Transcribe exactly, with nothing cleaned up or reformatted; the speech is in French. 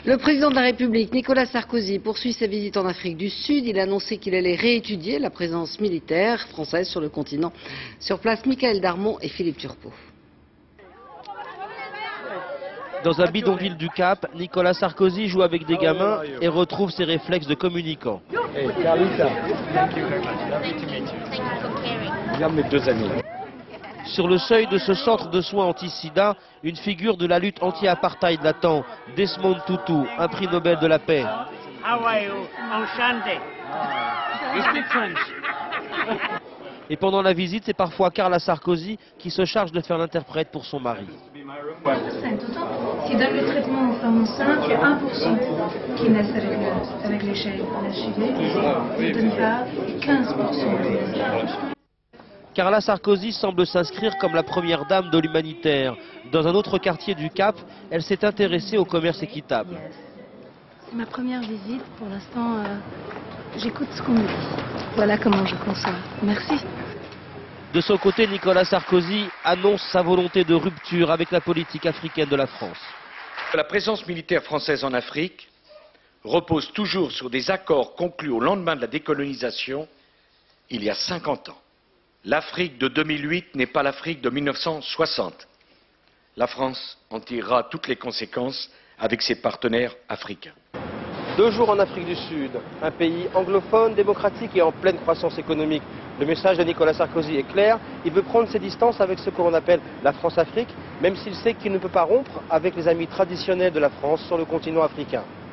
Le président de la République, Nicolas Sarkozy, poursuit sa visite en Afrique du Sud. Il a annoncé qu'il allait réétudier la présence militaire française sur le continent. Sur place, Michael Darmon et Philippe Turpot. Dans un bidonville du Cap, Nicolas Sarkozy joue avec des gamins et retrouve ses réflexes de communicant. Hey, Carlita. Regarde mes deux amis. Sur le seuil de ce centre de soins anti-sida, une figure de la lutte anti-apartheid l'attend, Desmond Tutu, un prix Nobel de la paix. How are you? Enchanté. You speak French. Et pendant la visite, c'est parfois Carla Sarkozy qui se charge de faire l'interprète pour son mari. Si dans le traitement aux femmes enceintes, il y a un pour cent qui naissent avec le, avec l'H I V, ne donne pas quinze pour cent. Carla Sarkozy semble s'inscrire comme la première dame de l'humanitaire. Dans un autre quartier du Cap, elle s'est intéressée au commerce équitable. C'est ma première visite. Pour l'instant, euh, j'écoute ce qu'on me dit. Voilà comment je conçois. Merci. De son côté, Nicolas Sarkozy annonce sa volonté de rupture avec la politique africaine de la France. La présence militaire française en Afrique repose toujours sur des accords conclus au lendemain de la décolonisation, il y a cinquante ans. L'Afrique de deux mille huit n'est pas l'Afrique de mille neuf cent soixante. La France en tirera toutes les conséquences avec ses partenaires africains. Deux jours en Afrique du Sud, un pays anglophone, démocratique et en pleine croissance économique. Le message de Nicolas Sarkozy est clair, il veut prendre ses distances avec ce que l'on appelle la France-Afrique, même s'il sait qu'il ne peut pas rompre avec les amis traditionnels de la France sur le continent africain.